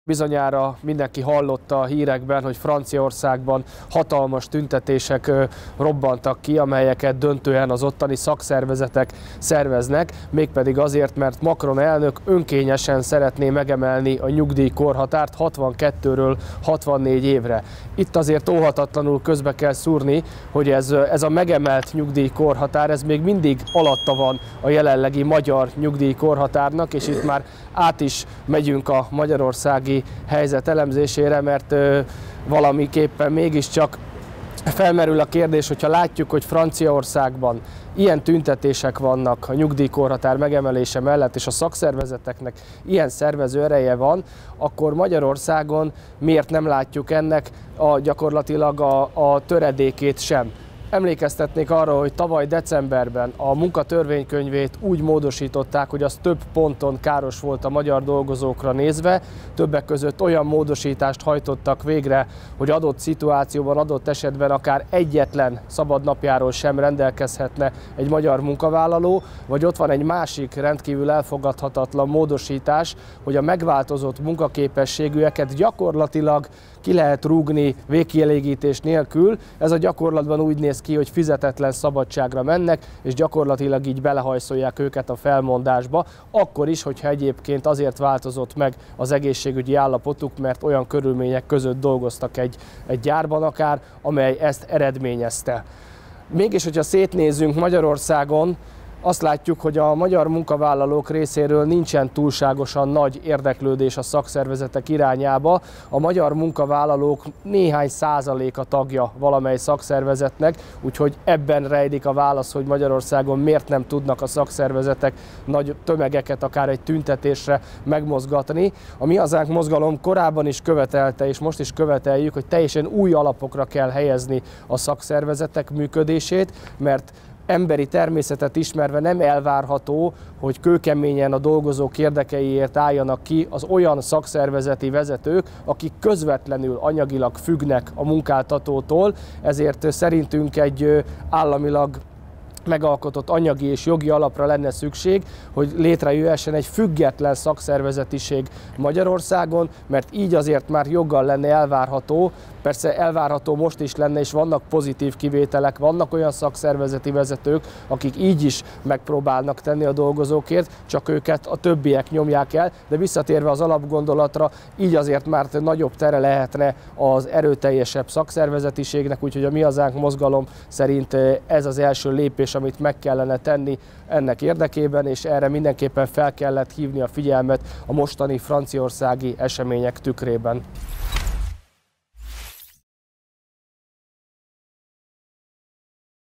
Bizonyára mindenki hallotta a hírekben, hogy Franciaországban hatalmas tüntetések robbantak ki, amelyeket döntően az ottani szakszervezetek szerveznek, mégpedig azért, mert Macron elnök önkényesen szeretné megemelni a nyugdíjkorhatárt 62-ről 64 évre. Itt azért óhatatlanul közbe kell szúrni, hogy ez a megemelt nyugdíjkorhatár, ez még mindig alatta van a jelenlegi magyar nyugdíjkorhatárnak, és itt már át is megyünk a magyarországi helyzet elemzésére, mert valamiképpen mégiscsak felmerül a kérdés, hogyha látjuk, hogy Franciaországban ilyen tüntetések vannak a nyugdíjkorhatár megemelése mellett, és a szakszervezeteknek ilyen szervező ereje van, akkor Magyarországon miért nem látjuk ennek gyakorlatilag a töredékét sem. Emlékeztetnék arra, hogy tavaly decemberben a munkatörvénykönyvét úgy módosították, hogy az több ponton káros volt a magyar dolgozókra nézve. Többek között olyan módosítást hajtottak végre, hogy adott szituációban, adott esetben akár egyetlen szabadnapjáról sem rendelkezhetne egy magyar munkavállaló, vagy ott van egy másik rendkívül elfogadhatatlan módosítás, hogy a megváltozott munkaképességűeket gyakorlatilag ki lehet rúgni végkielégítés nélkül. Ez a gyakorlatban úgy néz ki, hogy fizetetlen szabadságra mennek, és gyakorlatilag így belehajszolják őket a felmondásba, akkor is, hogyha egyébként azért változott meg az egészségügyi állapotuk, mert olyan körülmények között dolgoztak egy gyárban akár, amely ezt eredményezte. Mégis, hogyha szétnézünk Magyarországon, azt látjuk, hogy a magyar munkavállalók részéről nincsen túlságosan nagy érdeklődés a szakszervezetek irányába. A magyar munkavállalók néhány százaléka tagja valamely szakszervezetnek, úgyhogy ebben rejlik a válasz, hogy Magyarországon miért nem tudnak a szakszervezetek nagy tömegeket akár egy tüntetésre megmozgatni. A Mi Hazánk mozgalom korábban is követelte, és most is követeljük, hogy teljesen új alapokra kell helyezni a szakszervezetek működését, mert emberi természetet ismerve nem elvárható, hogy kőkeményen a dolgozók érdekeiért álljanak ki az olyan szakszervezeti vezetők, akik közvetlenül anyagilag függnek a munkáltatótól, ezért szerintünk egy államilag megalkotott anyagi és jogi alapra lenne szükség, hogy létrejöhessen egy független szakszervezetiség Magyarországon, mert így azért már joggal lenne elvárható, persze elvárható most is lenne, és vannak pozitív kivételek, vannak olyan szakszervezeti vezetők, akik így is megpróbálnak tenni a dolgozókért, csak őket a többiek nyomják el, de visszatérve az alapgondolatra, így azért már nagyobb tere lehetne az erőteljesebb szakszervezetiségnek, úgyhogy a Mi Hazánk mozgalom szerint ez az első lépés, amit meg kellene tenni ennek érdekében, és erre mindenképpen fel kellett hívni a figyelmet a mostani franciaországi események tükrében.